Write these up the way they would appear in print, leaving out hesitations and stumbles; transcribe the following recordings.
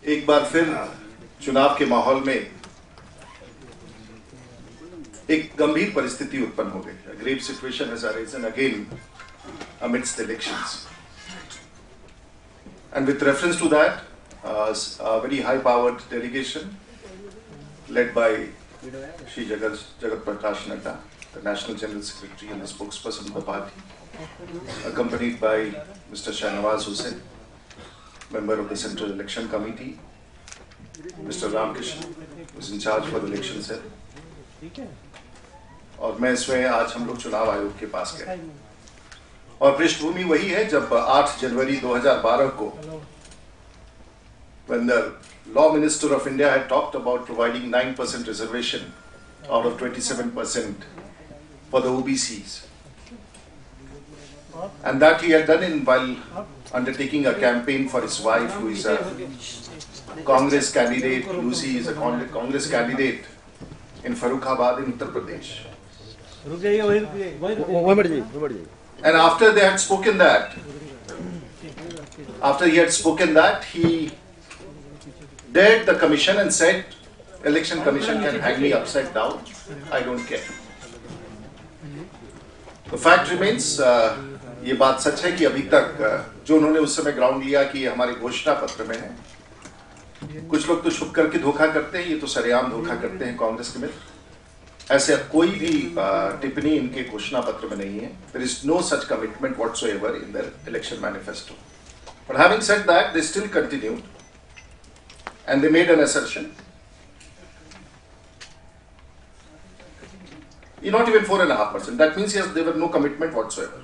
एक बार फिर चुनाव के माहौल में एक गंभीर परिस्थिति उत्पन्न हो गई. A grave situation has arisen again amidst the elections. And with reference to that, a very high-powered delegation led by Shri Jagat Janata, the National General Secretary and the spokesperson of the party, accompanied by Mr. Shahnawaz Hussain, member of the Central Election Committee, Mr. Ramkrishnan, who is in charge for the election cell. और मैं इसमें आज हम लोग चुनाव आयोग के पास गए और पृष्ठभूमि वही है जब 8 जनवरी 2012 को when the law minister of India had talked about providing 9% reservation out of 27% for the OBCs, and that he had done while undertaking a campaign for his wife, who is a Congress candidate. Lucy is a Congress candidate in Farrukhabad in Uttar Pradesh. And after they had spoken that, he dared the commission and said, "Election Commission can hang me upside down. I don't care." The fact remains, ये बात सच है कि अभी तक जो उन्होंने उस समय ग्राउंड लिया कि हमारे घोषणा पत्र में है, कुछ लोग तो छुप करके धोखा करते हैं, ये तो सरेआम धोखा करते हैं कांग्रेस के मित्र. ऐसे कोई भी टिप्पणी इनके घोषणा पत्र में नहीं है. There is no such commitment whatsoever in their election manifesto. But having said that, they still continued and they made an assertion. Not even 4.5%. That means yes, there were no commitment whatsoever.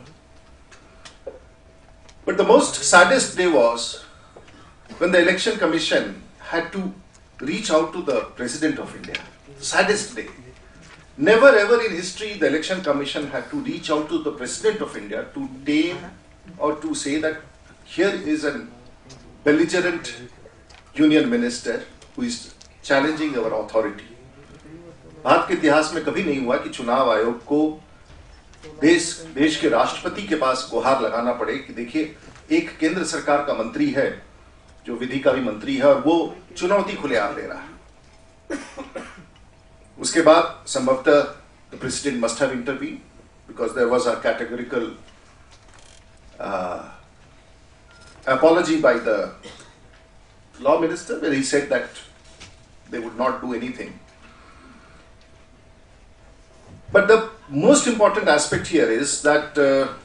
But the most saddest day was when the election commission had to reach out to the President of India. Saddest day. Never ever in history the election commission had to reach out to the President of India to tame or to say that here is a belligerent union minister who is challenging our authority. Bharat के इतिहास में कभी नहीं हुआ कि चुनाव आयोग को देश के राष्ट्रपति के पास गुहार लगाना पड़े कि देखिए एक केंद्र सरकार का मंत्री है जो विधि का भी मंत्री है और वो चुनौती खुलेआम ले रहा है. उसके बाद संभवतः the president must have intervened because there was a categorical apology by the law minister where he said that they would not do anything. But the most important aspect here is that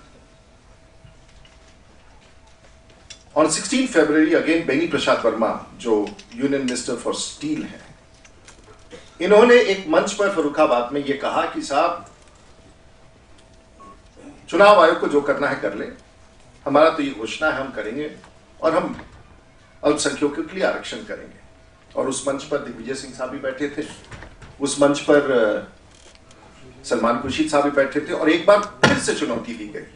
on 16 February again Beni Prasad Verma, जो union minister for steel है, इन्होंने एक मंच पर फर्रुखाबाद में ये कहा कि साहब चुनाव आयोग को जो करना है कर ले, हमारा तो ये घोषणा है हम करेंगे और हम अल्पसंख्यकों के लिए आरक्षण करेंगे. और उस मंच पर दिग्विजय सिंह साहब भी बैठे थे, उस मंच पर सलमान खुर्शीद साहब भी बैठे थे और एक बार फिर से चुनौती दी गई.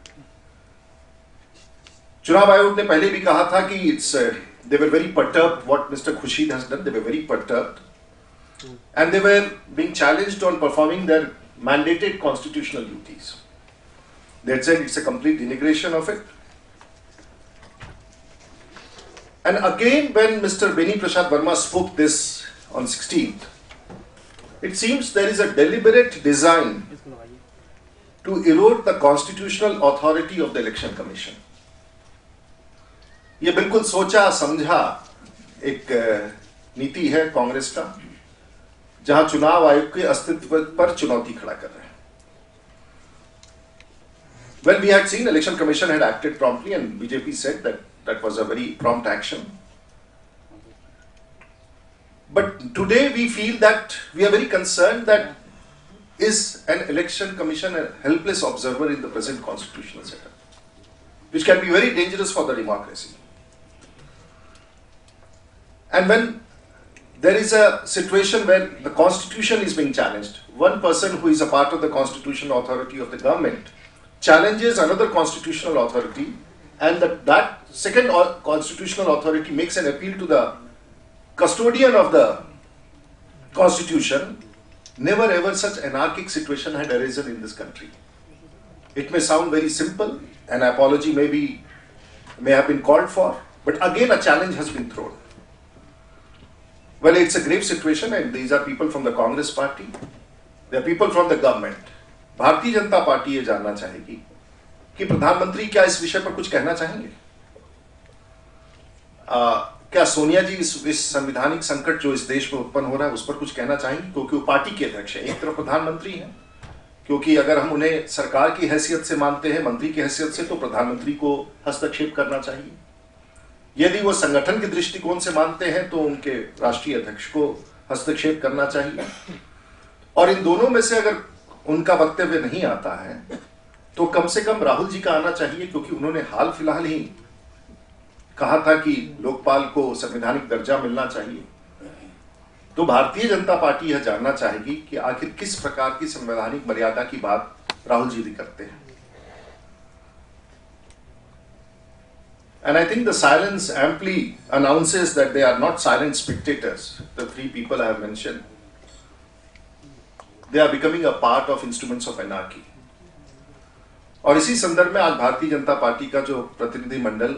चुनाव आयोग ने पहले भी कहा था कि they were very perturbed what Mr. Khurshid has done. They were very perturbed and they were being challenged on performing their mandated constitutional duties. They had said it's a complete denigration of it. And again when Mr. Beni Prasad Verma spoke this on 16th, it seems there is a deliberate design to erode the constitutional authority of the Election Commission. ये बिल्कुल सोचा समझा एक नीति है कांग्रेस का, जहां चुनाव आयोग के अस्तित्व पर चुनौती खड़ा कर रहे हैं. Well, we had seen Election Commission had acted promptly and BJP said that that was a very prompt action. But today we feel that we are very concerned that is an Election Commission a helpless observer in the present constitutional setup, which can be very dangerous for the democracy. And when there is a situation where the constitution is being challenged, one person who is a part of the constitutional authority of the government challenges another constitutional authority, and that second constitutional authority makes an appeal to the custodian of the constitution, never ever such anarchic situation had arisen in this country. It may sound very simple, an apology may have been called for, but again a challenge has been thrown. Well, it's a grave situation, and these are people from the Congress party. They are people from the government. Bharatiya Janata party ये जानना चाहेगी कि प्रधानमंत्री क्या इस विषय पर कुछ कहना चाहेंगे? क्या सोनिया जी इस संवैधानिक संकट जो इस देश में उत्पन्न हो रहा है उस पर कुछ कहना चाहेंगे? क्योंकि वो पार्टी के अध्यक्ष है, एक तरफ प्रधानमंत्री हैं। क्योंकि अगर हम उन्हें सरकार की हैसियत से मानते हैं, मंत्री की हैसियत से, तो प्रधानमंत्री को हस्तक्षेप करना चाहिए। यदि वो संगठन के दृष्टिकोण से मानते हैं तो उनके राष्ट्रीय अध्यक्ष को हस्तक्षेप करना चाहिए। और इन दोनों में से अगर उनका वक्तव्य नहीं आता है तो कम से कम राहुल जी का आना चाहिए, क्योंकि उन्होंने हाल फिलहाल ही कहा था कि लोकपाल को संवैधानिक दर्जा मिलना चाहिए। तो भारतीय जनता पार्टी यह जानना चाहेगी कि आखिर किस प्रकार की संवैधानिक मर्यादा की बात राहुल जी भी करते हैं। And I think the silence amply announces that they are not silent spectators. The three people I have mentioned, they are becoming a part of instruments of anarchy. और इसी संदर्भ में आज भारतीय जनता पार्टी का जो प्रतिनिधि मंडल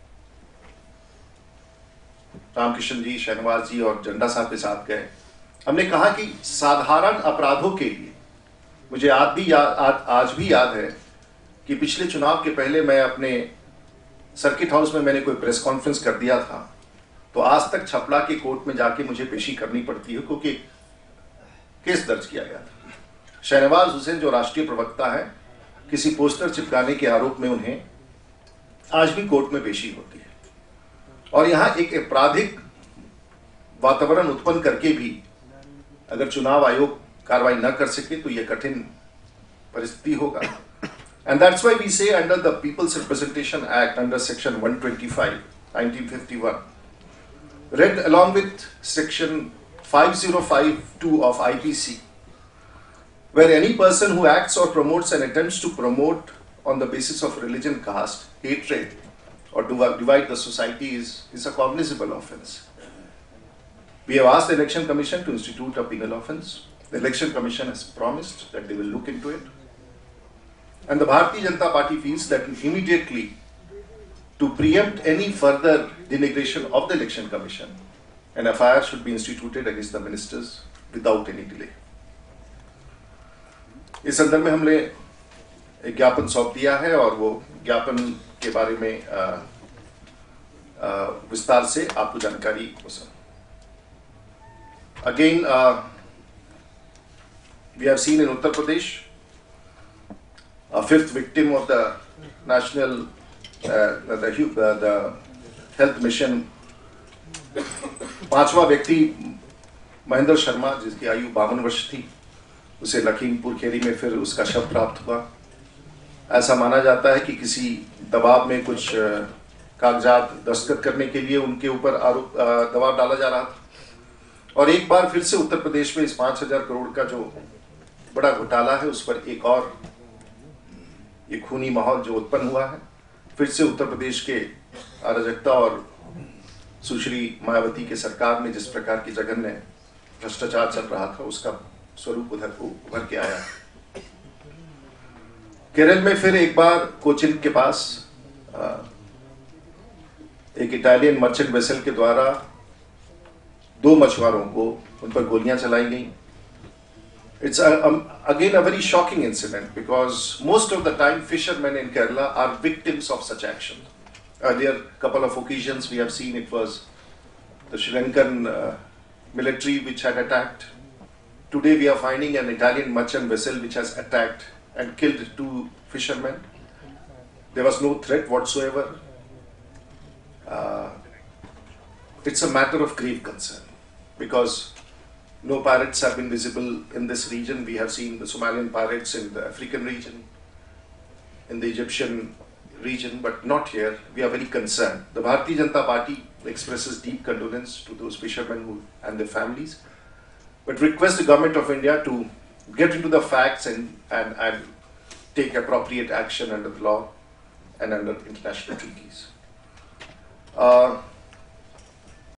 रामकृष्ण जी, शहनवाज जी और जंडा साहब के साथ गए, हमने कहा कि साधारण अपराधों के लिए, मुझे आज भी याद है कि पिछले चुनाव के पहले मैं अपने सर्किट हाउस में मैंने कोई प्रेस कॉन्फ्रेंस कर दिया था, तो आज तक छपड़ा के कोर्ट में जाके मुझे पेशी करनी पड़ती है, क्योंकि केस दर्ज किया गया था। शहनवाज हुसैन जो राष्ट्रीय प्रवक्ता है, किसी पोस्टर चिपकाने के आरोप में उन्हें आज भी कोर्ट में पेशी होती है। और यहां एक आपराधिक वातावरण उत्पन्न करके भी अगर चुनाव आयोग कार्रवाई न कर सके तो यह कठिन परिस्थिति होगा। And that's why we say under the People's Representation Act, under Section 125, 1951, read along with Section 5052 of IPC, where any person who acts or promotes and attempts to promote on the basis of religion, caste, hatred, or divide the society is a cognizable offence. We have asked the Election Commission to institute a penal offence. The Election Commission has promised that they will look into it. And the Bharatiya Janata Party feels that immediately, to preempt any further denigration of the Election Commission, an FIR should be instituted against the ministers without any delay. इस संदर्भ में हमने एक ज्ञापन सौंप दिया है और वो ज्ञापन के बारे में विस्तार से आपको जानकारी हो सके। Again, we have seen in Uttar Pradesh a fifth victim of the national the health mission, पांचवा व्यक्ति महेंद्र शर्मा, जिसकी आयु 52 वर्ष थी, उसे लखीमपुर खीरी में फिर उसका शव प्राप्त हुआ। ऐसा माना जाता है कि किसी दबाव में कुछ कागजात दस्तखत करने के लिए उनके ऊपर दबाव डाला जा रहा था। और एक बार फिर से उत्तर प्रदेश में इस 5000 करोड़ का जो बड़ा घोटाला है, उस पर एक और ये खूनी माहौल जो उत्पन्न हुआ है, फिर से उत्तर प्रदेश के अराजकता और सुश्री मायावती के सरकार में जिस प्रकार की जघन्य भ्रष्टाचार चल रहा था, उसका स्वरूप उभर के आया। केरल में फिर एक बार कोचिन के पास एक इटालियन मर्चेंट वेसल के द्वारा 2 मछुआरों को उन पर गोलियां चलाई गई। It's again a very shocking incident, because most of the time fishermen in Kerala are victims of such action. Earlier, couple of occasions we have seen it was the Sri Lankan military which had attacked. Today we are finding an Italian merchant vessel which has attacked and killed 2 fishermen. There was no threat whatsoever. It's a matter of grave concern, because no pirates have been visible in this region. We have seen the Somalian pirates in the African region, in the Egyptian region, but not here. We are very concerned. The Bharatiya Janata Party expresses deep condolence to those fishermen and their families, but request the Government of India to get into the facts and take appropriate action under the law and under international treaties.